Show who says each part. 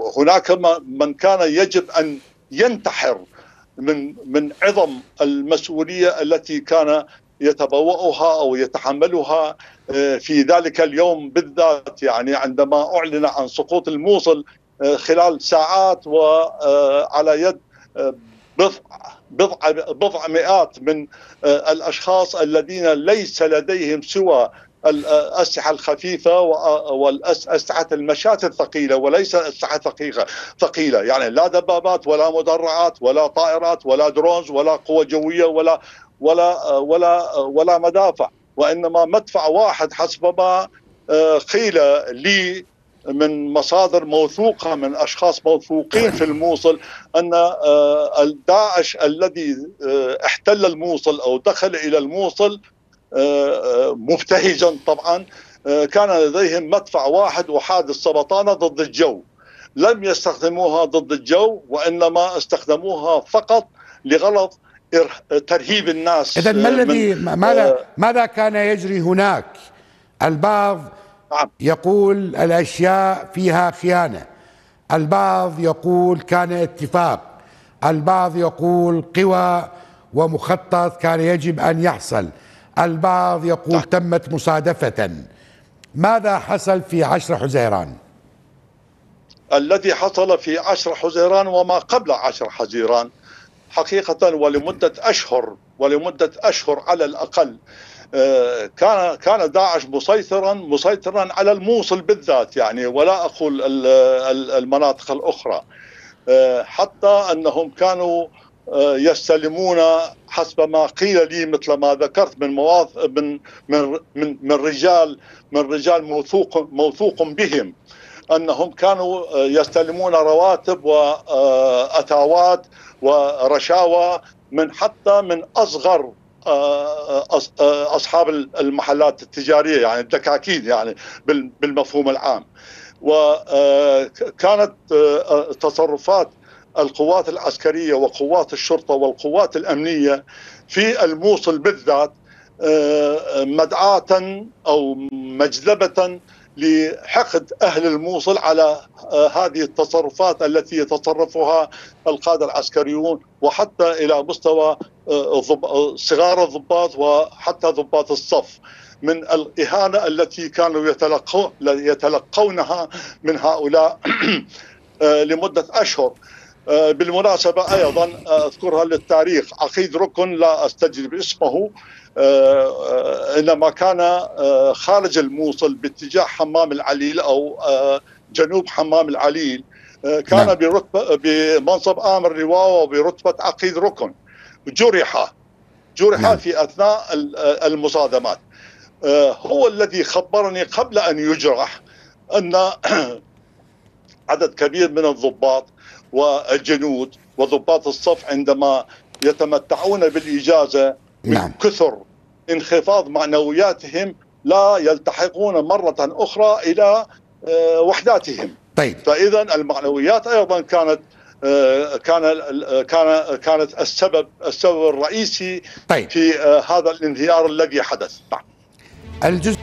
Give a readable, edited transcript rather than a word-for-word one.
Speaker 1: هناك من كان يجب أن ينتحر من عظم المسؤولية التي كان يتبوأها أو يتحملها في ذلك اليوم بالذات، يعني عندما أعلن عن سقوط الموصل خلال ساعات وعلى يد بضع مئات من الأشخاص الذين ليس لديهم سوى الأسلحة الخفيفة والأسلحة المشاة الثقيلة، وليس أسلحة ثقيلة، يعني لا دبابات ولا مدرعات ولا طائرات ولا درونز ولا قوة جوية ولا مدافع، وإنما مدفع واحد حسب ما قيل لي من مصادر موثوقة من أشخاص موثوقين في الموصل، أن الداعش الذي احتل الموصل أو دخل إلى الموصل مبتهجا طبعا كان لديهم مدفع واحد وحاد السبطانة ضد الجو. لم يستخدموها ضد الجو، وإنما استخدموها فقط لغرض ترهيب الناس.
Speaker 2: إذن ما الذي ماذا كان يجري هناك؟ البعض يقول الأشياء فيها خيانة، البعض يقول كان اتفاق، البعض يقول قوى ومخطط كان يجب أن يحصل، البعض يقول تمت مصادفة. ماذا حصل في 10 حزيران؟
Speaker 1: الذي حصل في 10 حزيران وما قبل 10 حزيران حقيقة ولمدة أشهر على الأقل كان داعش مسيطرا على الموصل بالذات، يعني ولا أقول المناطق الأخرى، حتى أنهم كانوا يستلمون حسب ما قيل لي مثل ما ذكرت من رجال موثوق بهم، أنهم كانوا يستلمون رواتب وأتاوات ورشاوى حتى من أصغر أصحاب المحلات التجارية، يعني الدكاكين يعني بالمفهوم العام. وكانت تصرفات القوات العسكرية وقوات الشرطة والقوات الأمنية في الموصل بالذات مدعاة أو مجلبة لحقد أهل الموصل على هذه التصرفات التي يتصرفها القادة العسكريون، وحتى إلى مستوى صغار الضباط وحتى ضباط الصف، من الإهانة التي كانوا يتلقونها من هؤلاء لمدة أشهر. بالمناسبة أيضا أذكرها للتاريخ، عقيد ركن لا أستجلب اسمه، إنما كان خارج الموصل باتجاه حمام العليل أو جنوب حمام العليل، كان بمنصب آمر لواء وبرتبة عقيد ركن، جرح في أثناء المصادمات. هو الذي خبرني قبل أن يجرح أن عدد كبير من الضباط والجنود وضباط الصف عندما يتمتعون بالإجازة من كثر انخفاض معنوياتهم لا يلتحقون مرة أخرى إلى وحداتهم.
Speaker 2: طيب.
Speaker 1: فإذا المعنويات أيضا كانت السبب الرئيسي في هذا الانهيار الذي حدث.